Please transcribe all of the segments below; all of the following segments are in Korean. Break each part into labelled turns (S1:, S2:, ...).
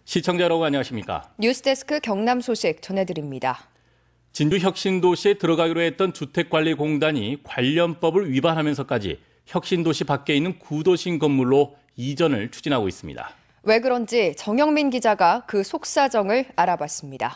S1: 시청자 여러분 안녕하십니까?
S2: 뉴스데스크 경남 소식 전해드립니다.
S1: 진주 혁신도시에 들어가기로 했던 주택관리공단이 관련법을 위반하면서까지 혁신도시 밖에 있는 구도심 건물로 이전을 추진하고 있습니다.
S2: 왜 그런지 정영민 기자가 그 속사정을 알아봤습니다.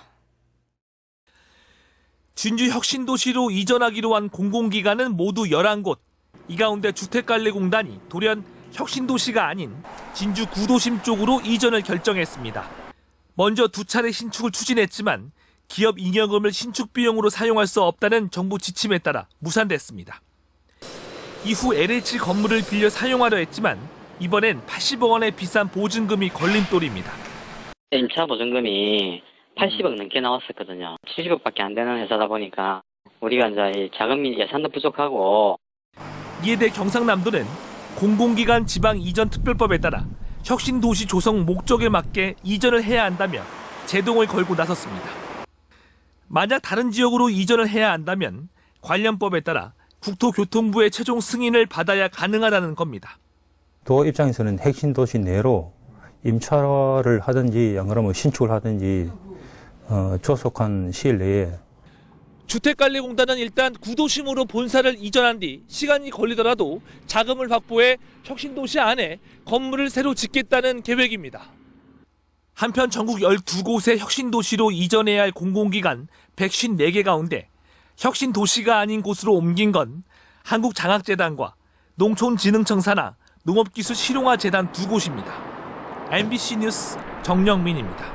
S3: 진주 혁신도시로 이전하기로 한 공공기관은 모두 11곳. 이 가운데 주택관리공단이 돌연 혁신도시가 아닌 진주 구도심 쪽으로 이전을 결정했습니다. 먼저 2차례 신축을 추진했지만 기업 잉여금을 신축 비용으로 사용할 수 없다는 정부 지침에 따라 무산됐습니다. 이후 LH 건물을 빌려 사용하려 했지만 이번엔 80억 원의 비싼 보증금이 걸림돌입니다.
S4: 임차 보증금이 80억 넘게 나왔었거든요. 70억밖에 안 되는 회사다 보니까 우리가 이제 자금이 예산도 부족하고.
S3: 이에 대해 경상남도는 공공기관 지방 이전 특별법에 따라 혁신도시 조성 목적에 맞게 이전을 해야 한다며 제동을 걸고 나섰습니다. 만약 다른 지역으로 이전을 해야 한다면 관련법에 따라 국토교통부의 최종 승인을 받아야 가능하다는 겁니다.
S5: 도 입장에서는 혁신도시 내로 임차를 하든지 안 그러면 신축을 하든지 조속한 시일 내에
S3: 주택관리공단은 일단 구도심으로 본사를 이전한 뒤 시간이 걸리더라도 자금을 확보해 혁신도시 안에 건물을 새로 짓겠다는 계획입니다. 한편 전국 12곳의 혁신도시로 이전해야 할 공공기관 154개 가운데 혁신도시가 아닌 곳으로 옮긴 건 한국장학재단과 농촌진흥청 산하 농업기술실용화재단 2곳입니다. MBC 뉴스 정영민입니다.